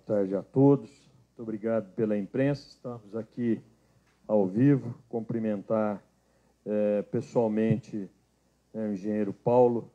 tarde a todos. Muito obrigado pela imprensa. Estamos aqui ao vivo. Cumprimentar pessoalmente o engenheiro Paulo,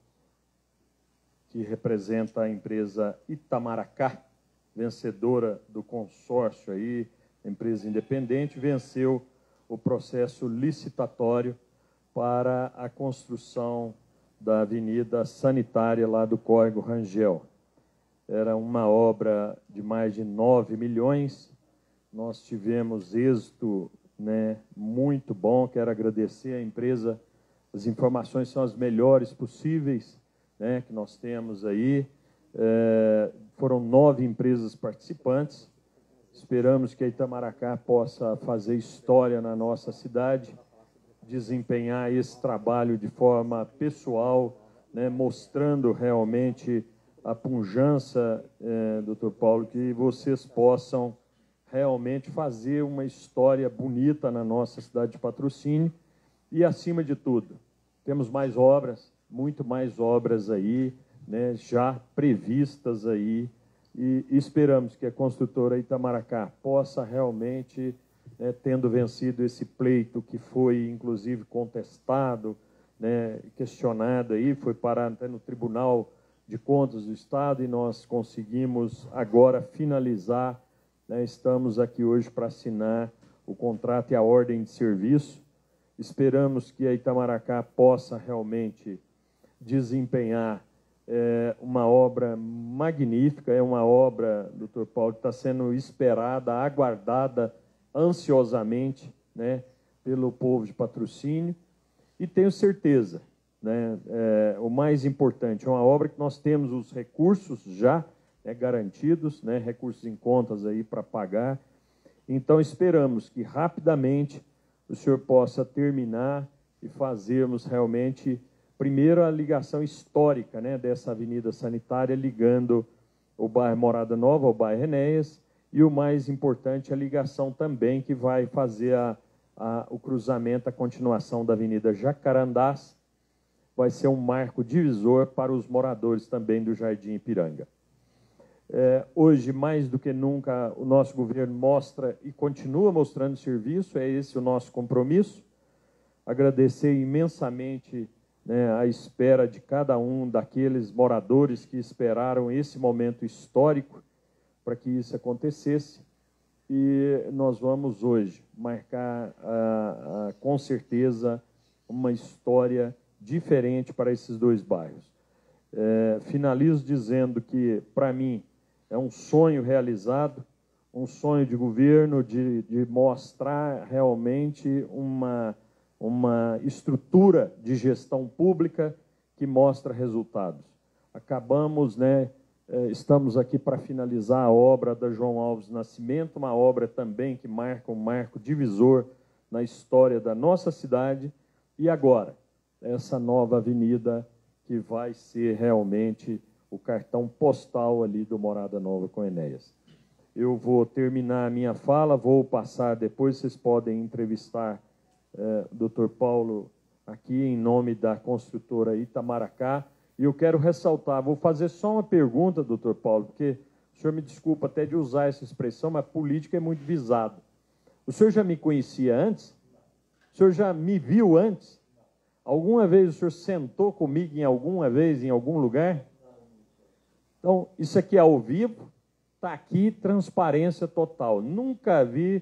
que representa a empresa Itamaracá, vencedora do consórcio aí, empresa independente, venceu o processo licitatório para a construção da avenida sanitária lá do Córrego Rangel. Era uma obra de mais de 9 milhões. Nós tivemos êxito, muito bom. Quero agradecer à empresa. As informações são as melhores possíveis, que nós temos aí. Foram 9 empresas participantes. Esperamos que a Itamaracá possa fazer história na nossa cidade, desempenhar esse trabalho de forma pessoal, mostrando realmente a pujança, doutor Paulo, que vocês possam realmente fazer uma história bonita na nossa cidade de Patrocínio. E, acima de tudo, temos mais obras, muito mais obras aí, já previstas aí, e esperamos que a construtora Itamaracá possa realmente, tendo vencido esse pleito que foi, inclusive, contestado, questionado aí, foi parar até no Tribunal de Contas do Estado, e nós conseguimos agora finalizar, estamos aqui hoje para assinar o contrato e a ordem de serviço. Esperamos que a Itamaracá possa realmente desempenhar uma obra magnífica, é uma obra, doutor Paulo, que está sendo esperada, aguardada ansiosamente, pelo povo de Patrocínio, e tenho certeza, o mais importante, é uma obra que nós temos os recursos já garantidos, recursos em contas aí para pagar. Então, esperamos que rapidamente o senhor possa terminar e fazermos realmente, primeiro, a ligação histórica dessa avenida sanitária, ligando o bairro Morada Nova ao bairro Enéas, e o mais importante, a ligação também que vai fazer o cruzamento, a continuação da avenida Jacarandás, vai ser um marco divisor para os moradores também do Jardim Ipiranga. Hoje, mais do que nunca, o nosso governo mostra e continua mostrando serviço, é esse o nosso compromisso. Agradecer imensamente a espera de cada um daqueles moradores que esperaram esse momento histórico para que isso acontecesse. E nós vamos hoje marcar, com certeza, uma história diferente para esses dois bairros. Finalizo dizendo que, para mim, é um sonho realizado, um sonho de governo de mostrar realmente uma estrutura de gestão pública que mostra resultados. Acabamos, estamos aqui para finalizar a obra da João Alves Nascimento, uma obra também que marca um marco divisor na história da nossa cidade, e agora, essa nova avenida que vai ser realmente o cartão postal ali do Morada Nova com Enéas. Eu vou terminar a minha fala, vou passar, depois vocês podem entrevistar o doutor Paulo aqui em nome da construtora Itamaracá, e eu quero ressaltar, vou fazer só uma pergunta, doutor Paulo, porque o senhor me desculpa até de usar essa expressão, mas política é muito visado. O senhor já me conhecia antes? O senhor já me viu antes? Alguma vez o senhor sentou comigo em algum lugar? Então, isso aqui é ao vivo, está aqui, transparência total. Nunca vi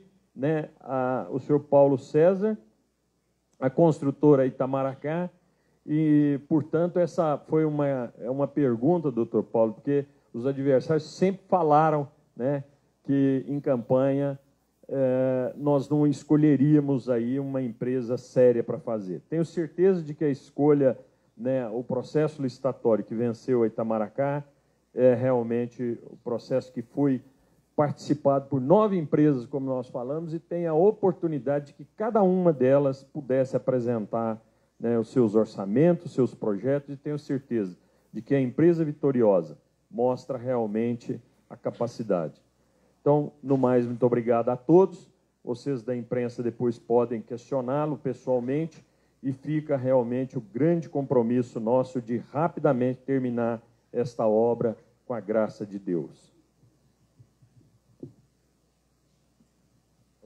o senhor Paulo César, a construtora Itamaracá, e, portanto, essa foi uma pergunta, doutor Paulo, porque os adversários sempre falaram que, em campanha, nós não escolheríamos aí uma empresa séria para fazer. Tenho certeza de que a escolha, o processo licitatório que venceu a Itamaracá, é realmente o processo que foi participado por 9 empresas, como nós falamos, e tem a oportunidade de que cada uma delas pudesse apresentar os seus orçamentos, seus projetos, e tenho certeza de que a empresa vitoriosa mostra realmente a capacidade. Então, no mais, muito obrigado a todos. Vocês da imprensa depois podem questioná-lo pessoalmente, e fica realmente o grande compromisso nosso de rapidamente terminar esta obra com a graça de Deus.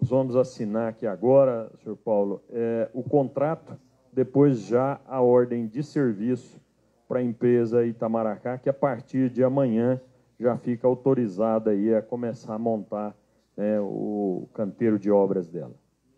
Nós vamos assinar aqui agora, senhor Paulo, o contrato, depois já a ordem de serviço para a empresa Itamaracá, que a partir de amanhã já fica autorizada aí a começar a montar o canteiro de obras dela.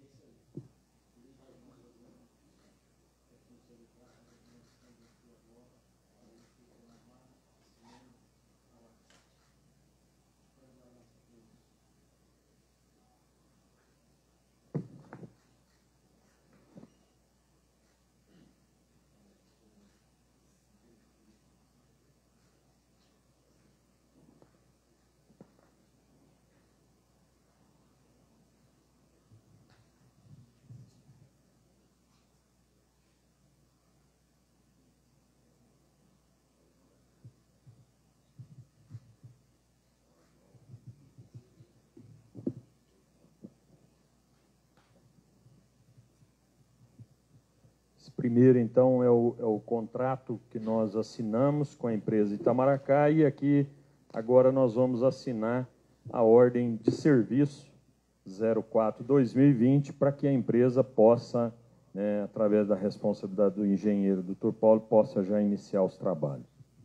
Primeiro, então, é o contrato que nós assinamos com a empresa Itamaracá e aqui, agora, nós vamos assinar a ordem de serviço 04/2020 para que a empresa possa, através da responsabilidade do engenheiro Dr. Paulo, possa já iniciar os trabalhos.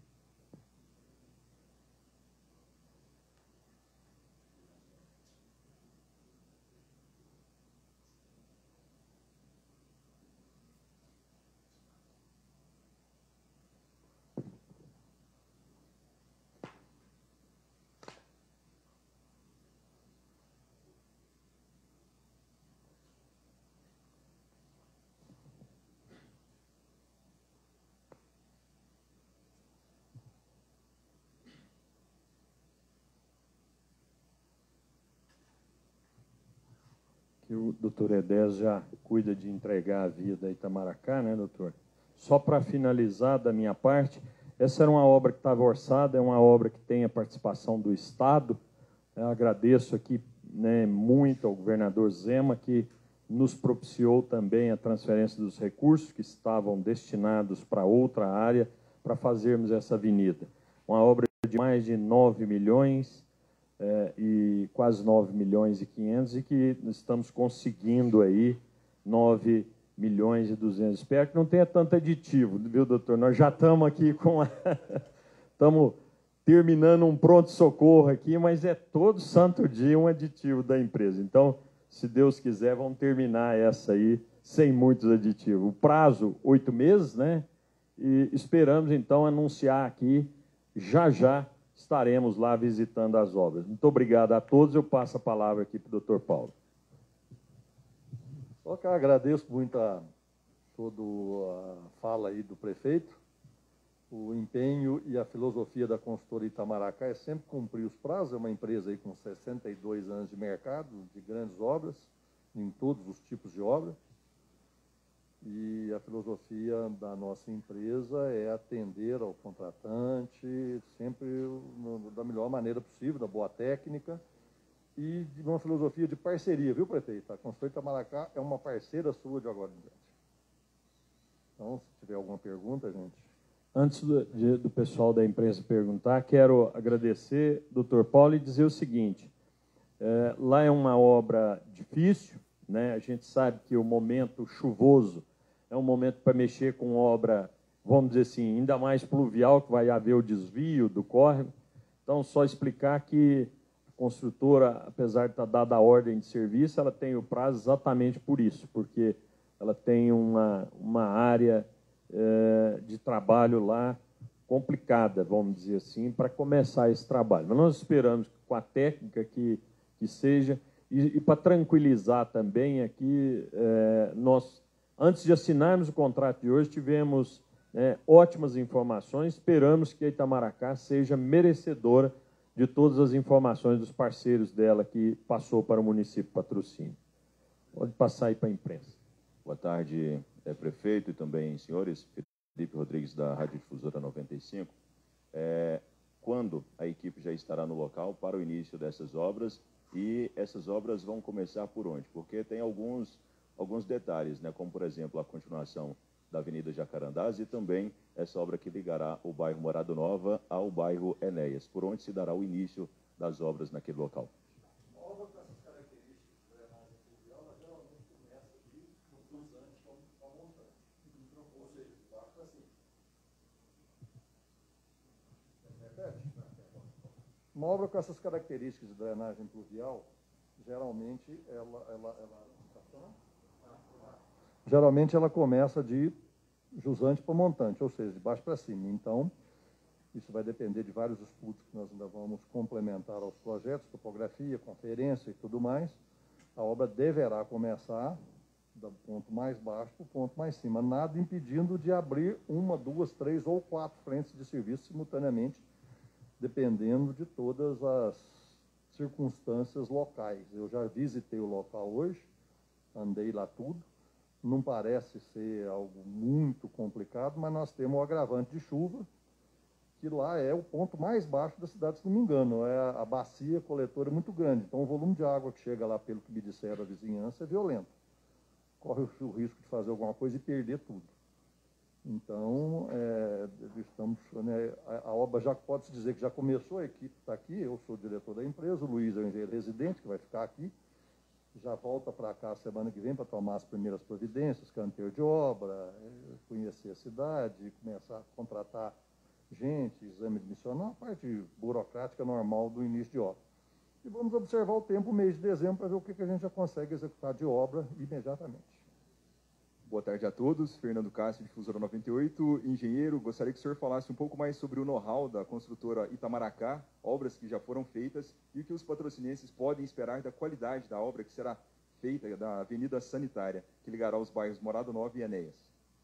Que o doutor Edés já cuida de entregar a via da Itamaracá, né, doutor? Só para finalizar da minha parte, essa era uma obra que estava orçada, é uma obra que tem a participação do Estado. Eu agradeço aqui, muito ao governador Zema, que nos propiciou também a transferência dos recursos que estavam destinados para outra área, para fazermos essa avenida. Uma obra de mais de 9 milhões, e quase 9 milhões e 500, e que estamos conseguindo aí 9 milhões e 200. Espero que não tenha tanto aditivo, viu, doutor? Nós já estamos aqui com... Estamos terminando um pronto-socorro aqui, mas é todo santo dia um aditivo da empresa. Então, se Deus quiser, vamos terminar essa aí sem muitos aditivos. O prazo, 8 meses, né? E esperamos, então, anunciar aqui, já estaremos lá visitando as obras. Muito obrigado a todos. Eu passo a palavra aqui para o doutor Paulo. Só que eu agradeço muito toda a fala aí do prefeito. O empenho e a filosofia da consultoria Itamaracá é sempre cumprir os prazos. É uma empresa aí com 62 anos de mercado, de grandes obras, em todos os tipos de obra. E a filosofia da nossa empresa é atender ao contratante sempre da melhor maneira possível, da boa técnica e de uma filosofia de parceria, viu, prefeito? A Consultoria Itamaracá é uma parceira sua de agora em diante. Então, se tiver alguma pergunta, gente... Antes do pessoal da imprensa perguntar, quero agradecer, doutor Paulo, e dizer o seguinte, lá é uma obra difícil, né? A gente sabe que o momento chuvoso é um momento para mexer com obra, vamos dizer assim, ainda mais pluvial, que vai haver o desvio do córrego. Então, só explicar que a construtora, apesar de estar dada a ordem de serviço, ela tem o prazo exatamente por isso, porque ela tem uma área de trabalho lá complicada, vamos dizer assim, para começar esse trabalho. Mas nós esperamos, com a técnica que seja, e para tranquilizar também aqui, nós... Antes de assinarmos o contrato de hoje, tivemos ótimas informações. Esperamos que a Itamaracá seja merecedora de todas as informações dos parceiros dela que passou para o município Patrocínio. Pode passar aí para a imprensa. Boa tarde, prefeito e também senhores. Felipe Rodrigues, da Rádio Difusora 95. Quando a equipe já estará no local para o início dessas obras, e essas obras vão começar por onde? Porque tem alguns detalhes, né, como, por exemplo, a continuação da Avenida Jacarandás e também essa obra que ligará o bairro Morada Nova ao bairro Enéas, por onde se dará o início das obras naquele local. Uma obra com essas características de drenagem pluvial, geralmente ela começa de jusante para montante, ou seja, de baixo para cima. Então, isso vai depender de vários estudos que nós ainda vamos complementar aos projetos, topografia, conferência e tudo mais. A obra deverá começar do ponto mais baixo para o ponto mais cima, nada impedindo de abrir uma, duas, três ou quatro frentes de serviço simultaneamente, dependendo de todas as circunstâncias locais. Eu já visitei o local hoje, andei lá tudo, não parece ser algo muito complicado, mas nós temos o agravante de chuva, que lá é o ponto mais baixo da cidade, se não me engano, é a bacia coletora muito grande, então o volume de água que chega lá, pelo que me disseram a vizinhança, é violento. Corre o risco de fazer alguma coisa e perder tudo. Então, estamos, né, a obra já pode-se dizer que já começou, a equipe está aqui, eu sou o diretor da empresa, o Luiz é o engenheiro residente, que vai ficar aqui, já volta para cá semana que vem para tomar as primeiras providências, canteiro de obra, conhecer a cidade, começar a contratar gente, exame admissional, a parte burocrática normal do início de obra. E vamos observar o tempo, o mês de dezembro, para ver o que a gente já consegue executar de obra imediatamente. Boa tarde a todos. Fernando Castro, Difusora 98. Engenheiro, gostaria que o senhor falasse um pouco mais sobre o know-how da construtora Itamaracá, obras que já foram feitas e o que os patrocinenses podem esperar da qualidade da obra que será feita da Avenida Sanitária, que ligará os bairros Morada Nova e Enéas.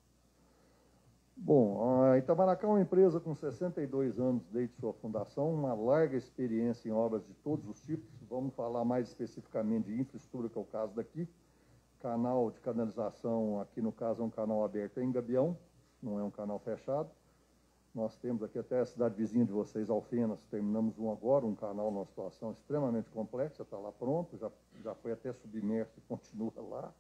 Bom, a Itamaracá é uma empresa com 62 anos desde sua fundação, uma larga experiência em obras de todos os tipos. Vamos falar mais especificamente de infraestrutura, que é o caso daqui. Canal de canalização, aqui no caso é um canal aberto em Gabião, não é um canal fechado. Nós temos aqui até a cidade vizinha de vocês, Alfenas, terminamos um agora, um canal numa situação extremamente complexa, está lá pronto, já foi até submerso e continua lá.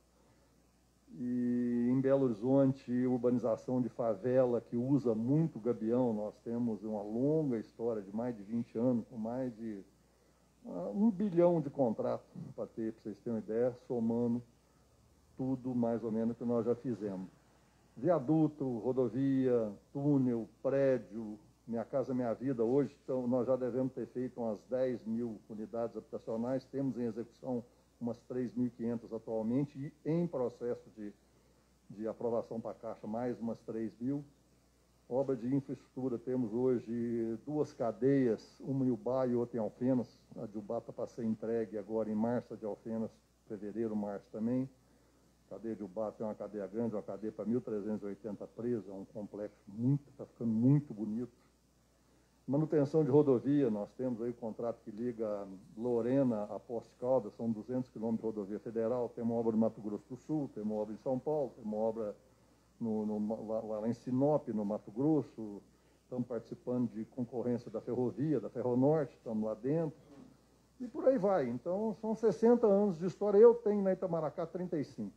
E em Belo Horizonte, urbanização de favela que usa muito Gabião, nós temos uma longa história de mais de 20 anos, com mais de 1 bilhão de contratos, para vocês terem uma ideia, somando tudo mais ou menos que nós já fizemos. Viaduto, rodovia, túnel, prédio, Minha Casa Minha Vida, hoje então, nós já devemos ter feito umas 10 mil unidades habitacionais, temos em execução umas 3.500 atualmente e em processo de aprovação para a Caixa mais umas 3 mil. Obra de infraestrutura, temos hoje 2 cadeias, uma em Ubá e outra em Alfenas. A de Ubá está para ser entregue agora em março, a de Alfenas, fevereiro, março também. A cadeia de Ubá tem uma cadeia grande, uma cadeia para 1.380 presos, é um complexo está ficando muito bonito. Manutenção de rodovia, nós temos aí o contrato que liga Lorena a Poços de Caldas, são 200 quilômetros de rodovia federal, tem uma obra no Mato Grosso do Sul, tem uma obra em São Paulo, tem uma obra lá em Sinop, no Mato Grosso, estamos participando de concorrência da ferrovia, da Ferronorte, estamos lá dentro, e por aí vai. Então, são 60 anos de história, eu tenho na Itamaracá 35.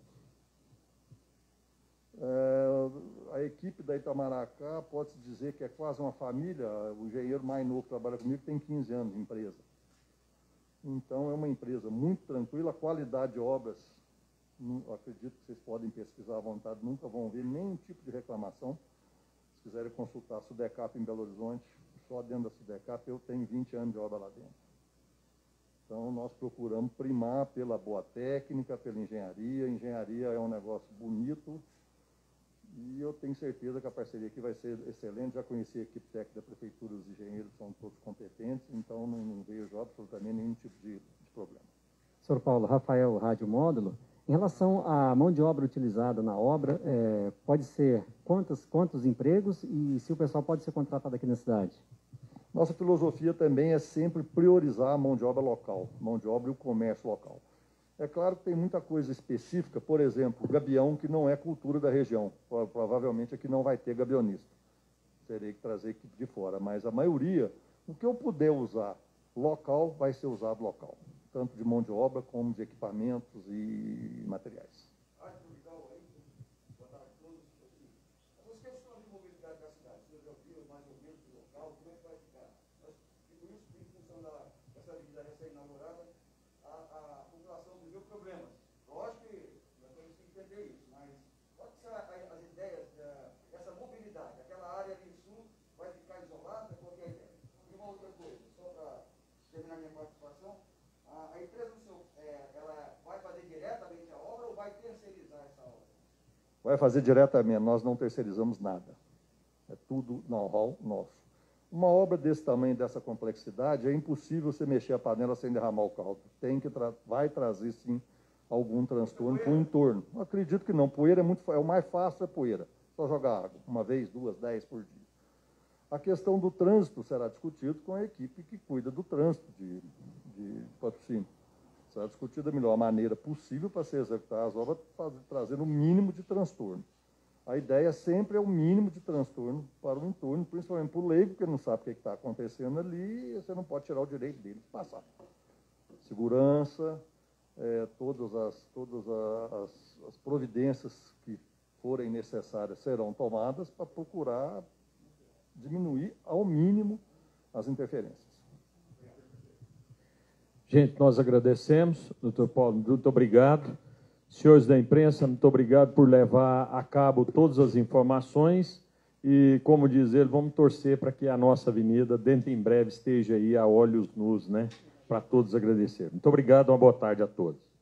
A equipe da Itamaracá pode-se dizer que é quase uma família. O engenheiro mais novo que trabalha comigo tem 15 anos de empresa. Então, é uma empresa muito tranquila. A qualidade de obras, acredito que vocês podem pesquisar à vontade, nunca vão ver nenhum tipo de reclamação. Se quiserem consultar a Sudecap em Belo Horizonte, só dentro da Sudecap eu tenho 20 anos de obra lá dentro. Então, nós procuramos primar pela boa técnica, pela engenharia. Engenharia é um negócio bonito. E eu tenho certeza que a parceria aqui vai ser excelente. Já conheci a equipe técnica da Prefeitura, os engenheiros são todos competentes, então não vejo absolutamente nenhum tipo de problema. Senhor Paulo, Rafael, Rádio Módulo. Em relação à mão de obra utilizada na obra, pode ser quantos empregos e se o pessoal pode ser contratado aqui na cidade? Nossa filosofia também é sempre priorizar a mão de obra local, mão de obra e o comércio local. É claro que tem muita coisa específica, por exemplo, gabião, que não é cultura da região. Provavelmente aqui não vai ter gabionista. Terei que trazer equipe de fora, mas a maioria, o que eu puder usar local, vai ser usado local. Tanto de mão de obra, como de equipamentos e materiais. Essas questões de mobilidade da cidade, você já viu mais ou menos o local, como é que vai ficar? E por isso, em função dessa avenida recém-inaugurada, a população viveu problemas. Lógico que nós temos que entender isso, mas quais são as ideias dessa mobilidade? Aquela área ali sul vai ficar isolada? Qual é a ideia? E uma outra coisa, só para terminar minha participação, a empresa do senhor, ela vai fazer diretamente a obra ou vai terceirizar essa obra? Vai fazer diretamente, nós não terceirizamos nada. É tudo know-how nosso. Uma obra desse tamanho, dessa complexidade, é impossível você mexer a panela sem derramar o caldo. Vai trazer, sim, algum transtorno para o entorno. Não acredito que não. Poeira é o mais fácil, é poeira. Só jogar água, uma vez, 2, 10 por dia. A questão do trânsito será discutido com a equipe que cuida do trânsito de patrocínio. Será discutida a melhor maneira possível para se executar as obras, trazendo o mínimo de transtorno. A ideia sempre é o mínimo de transtorno para o entorno, principalmente para o leigo, que não sabe o que está acontecendo ali, e você não pode tirar o direito dele de passar. Segurança, todas as providências que forem necessárias serão tomadas para procurar diminuir ao mínimo as interferências. Gente, nós agradecemos, doutor Paulo, muito obrigado. Senhores da imprensa, muito obrigado por levar a cabo todas as informações e, como diz ele, vamos torcer para que a nossa avenida, dentro em breve, esteja aí a olhos nus, né? Para todos agradecer. Muito obrigado, uma boa tarde a todos.